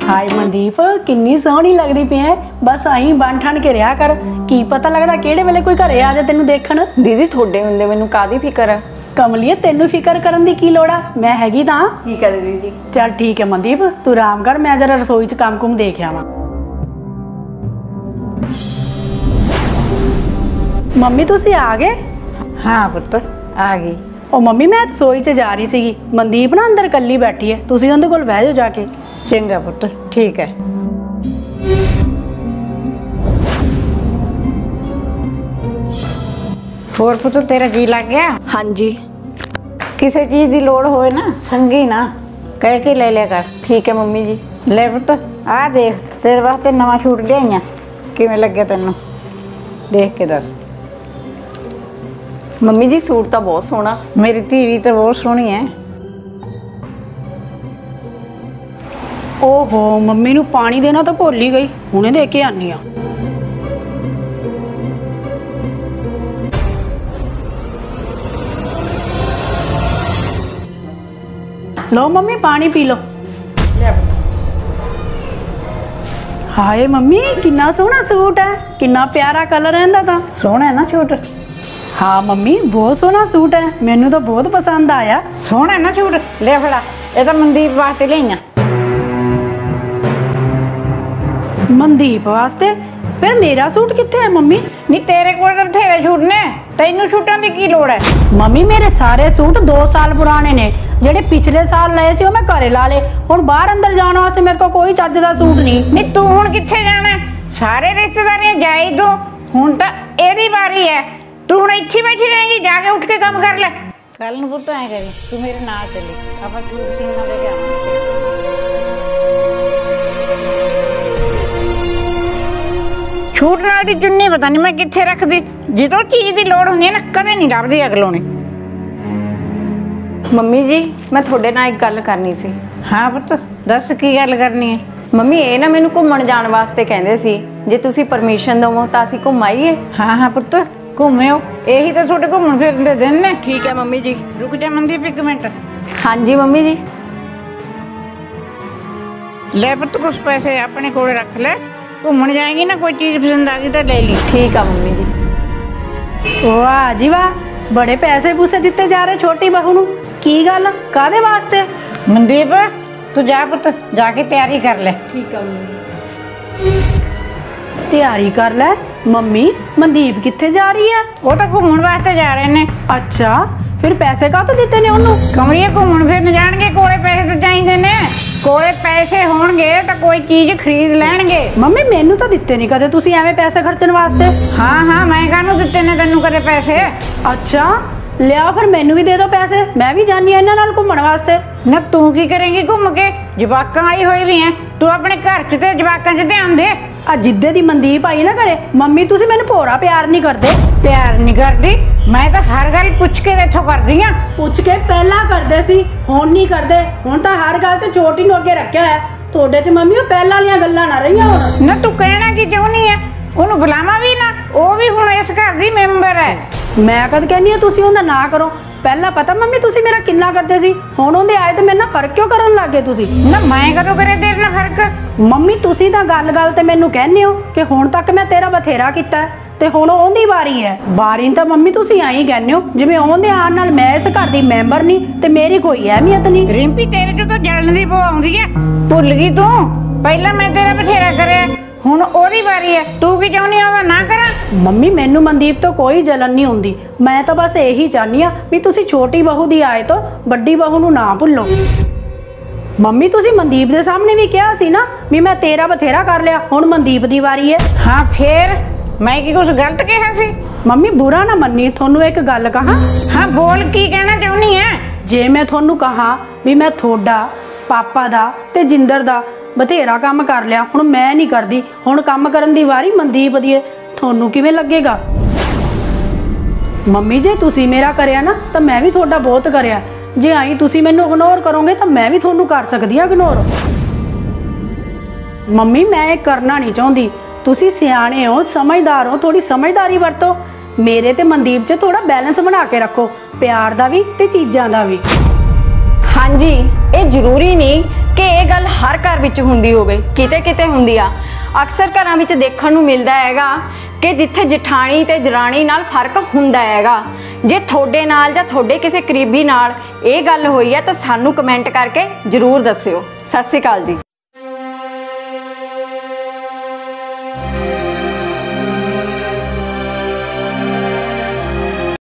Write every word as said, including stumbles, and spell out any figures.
हाय मनदीप किन्नी सोहनी लगदी पई है। बस आई बन ठन के रहा कर, की पता लगदा किहड़े वेले कोई घरे आ जाए तेनू देखण। दीदी थोड़े हुंदे मैनू कादी फिकर है। कमलिए तेनू फिकर करन दी की लोड़ आ, मैं हैगी तां। ठीक है दीदी जी। चल ठीक है मनदीप, तू आराम कर, मैं जरा रसोई च काम कुम देख आवां। मम्मी तुसी आ गए? हाँ पुत्र आ गई। ओ मम्मी मैं रसोई च जा रही सीगी, मनदीप ना अंदर कल्ली बैठी है, तुसी उहदे कोल बह जाओ जाके। चंगा पुत्र ठीक है। होर पुत्र तेरा जी लग गया? हाँ जी। किसी चीज की लोड़ होए ना संगी ना कह के ले लिया कर। ठीक है मम्मी जी। ले पुत्र आ देख तेरे वास्ते नवा सूट लिया, किवें लगे तेनू देख के दस। मम्मी जी सूट तो बहुत सोहना। मेरी धी भी तो बहुत सोहनी है। ओहो मम्मी नू पानी देना तो भुल ही गई, हुणे दे के आनी आ। लो मम्मी पानी पी लो। हाय मम्मी किन्ना सोहना सूट है, किन्ना प्यारा कलर है इहदा तां। सोहना है ना सूट? हाँ मम्मी बहुत सोहना सूट है, मैनू तो बहुत पसंद आया। सोहना है ना सूट? ले फड़ा, ये तो मनदीप वास्ते लिया। मनदीप वास्ते? फिर मेरा सूट कित्थे है मम्मी? नहीं तेरे को तो बथेरे सूट ने, तैनू सूटां दी की लोड़ है? मम्मी मेरे सारे सूट दो साल पुराने ने, जेडे पिछले साल लए सी मैं घरे ला ले। हुण बाहर अंदर जाने वास्ते मेरे को कोई चज दा सूट नहीं। नहीं तू हुण कित्थे जाना? सारे रिश्तेदारियां जाई दो, हुण तां एदी बारी है। तू हुण इत्थे बैठी रहेंगी, जाके उठ के काम कर ले। कल नूं पुੱਤ ऐ करी तू मेरे नाल चली, आपां सूट सीना दे के आवांगे। छूट नाल दी चुन्नी पता नहीं मैं कित्थे रख दी, जो चीज की लोड़ होंदी है ना कदे नहीं लभदी अगलों ने। मम्मी जी मैं थोड़े नाल एक गल करनी सी। हाँ पुੱਤ दस की गल करनी है? मम्मी ये ना मैनू घूमण जाण वास्ते कहंदे सी, जे तुसी परमिशन दवो तां असीं घुम आईए। हाँ हाँ पुੱਤ घूमियो, यही तो थोड़े घूमण फिरन दे दिन ने। ठीक है मम्मी जी। रुक जा मनदीप एक मिनट। हाँ जी मम्मी जी। ले पुੱਤ कुछ पैसे अपने कोल रख ले, घूमन जाएगी ना कोई चीज पसंद आ गई तो ले ली। ठीक है मम्मी जी। वाह जी वाह, बड़े पैसे पूसे दिते जा रहे छोटी बहू नू, की गल कादे वास्ते? मनदीप तू जा पुੱਤ जाके तैयारी कर ले। ठीक है मम्मी। तैयारी कर ले। मम्मी मनदीप कित्थे जा रही है? वो तो घूमन वास्ते जा रहे ने। अच्छा फिर पैसे का तो दिते ने ओनू? कमरिए घूमन फिरन जाणगे, कोले पैसे तो चाहिए ने। कोले पैसे होणगे तो कोई चीज खरीद लैणगे। मम्मी मैनू तो दिते नहीं कदे तुसी एवें पैसे खर्चण वास्ते। हाँ हाँ मैं काहनू दिते ने तैनू कदे पैसे? अच्छा लिया फिर मैनू भी दे दो पैसे, मैं भी जानी इन्हां नाल घूमण वास्ते। ना तू की करेंगी घूम के? जवाकां आई होई भी हैं, तू अपने घर च ते जवाकां च ध्यान दे। आ जिद्दे दी मनदीप आई ना करे, मम्मी तुसी मैनू भोरा प्यार नहीं करदे। प्यार नहीं करदी, मैं तो हर गल पुछ के इत्थों करदी हां। पुछ के पहला करदे सी, हुण नहीं करदे। हुण तां हर गल च छोटी नूं अगे रखिया है। तुहाडे च मम्मी ओ पहला वालियां गल्लां ना रहीआं हुण। ना तू कहना की चाहुंदी है? ओनू बुलावा भी ना, ओ भी हुण इस घर दी मैंबर है। मैं कद कहनी तुसी उहदा ना करो, पहला पता मम्मी तुसी मेरा किन्ना करदे सी, हुण उहदे आए ते मेरे नाल फर्क क्यों करन लग गए तुसी? ना मैं कदों करे तेरे नाल फर्क? मम्मी तुसी तां गल गल ते मैनू कहने हो कि हुण तक मैं तेरा बथेरा कीता ते हुण ओहदी वारी है। वारी तां मम्मी तुसी आई कहने हो जिवें ओहदे आण नाल मैं इस घर दी मैंबर नहीं ते मेरी कोई अहमियत नहीं। रिंपी तेरे चों तां जलण दी बो आउंदी है, भुल गई तू? पहला मैं तेरा बथेरा करे, हुण ओहदी वारी है, तू की चाहुंदी ओहदा ना करा? मम्मी मैनू मनदीप तो कोई जलन नहीं हुंदी, मैं तो बस यही चाहनी हाँ भी तुसी छोटी बहू दी आए तो बड़ी बहू नू ना भुल्लो। मम्मी तुसी मनदीप दे सामने भी कहा सी ना भी मैं तेरा बथेरा कर लिया, हुण मनदीप दी वारी है। हाँ फिर मैं की कुछ गलत कहा सी? मम्मी बुरा ना मन्नी, थोनू एक गल कहा। हाँ बोल की कहना चाहुंदी है? जे मैं थोनू कहा भी मैं थोड़ा पापा दा ते जिंदर दा बथेरा काम कर लिया, हुण मैं नहीं करदी, हुण काम करन दी वारी मनदीप दी है, थोनू किवें लगेगा? मम्मी जे तुसी मेरा करया ना तो मैं भी थोड़ा बहुत करया, जे आई तुसी मैनू इग्नोर करोगे तो मैं भी थोनू कर सकदी हां इग्नोर। मम्मी मैं करना नहीं चाहती, तुसी सियाणे हो समझदार हो, थोड़ी समझदारी वरतो। मेरे ते मनदीप च थोड़ा बैलेंस बना के रखो, प्यार दा भी ते चीज़ां दा भी। हाँ जी ਇਹ ਜ਼ਰੂਰੀ ਨਹੀਂ ਕਿ ਇਹ ਗੱਲ ਹਰ ਘਰ ਵਿੱਚ ਹੁੰਦੀ ਹੋਵੇ, ਕਿਤੇ ਕਿਤੇ ਹੁੰਦੀ ਆ। ਅਕਸਰ ਘਰਾਂ ਵਿੱਚ ਦੇਖਣ ਨੂੰ ਮਿਲਦਾ ਹੈਗਾ ਕਿ ਜਿੱਥੇ ਜਠਾਣੀ ਤੇ ਦਰਾਣੀ ਨਾਲ ਫਰਕ ਹੁੰਦਾ ਹੈਗਾ। ਜੇ ਤੁਹਾਡੇ ਨਾਲ ਜਾਂ ਤੁਹਾਡੇ ਕਿਸੇ ਕਰੀਬੀ ਨਾਲ ਇਹ ਗੱਲ ਹੋਈ ਹੈ ਤਾਂ ਸਾਨੂੰ ਕਮੈਂਟ ਕਰਕੇ ਜ਼ਰੂਰ ਦੱਸਿਓ। ਸਤਿ ਸ਼੍ਰੀ ਅਕਾਲ ਜੀ।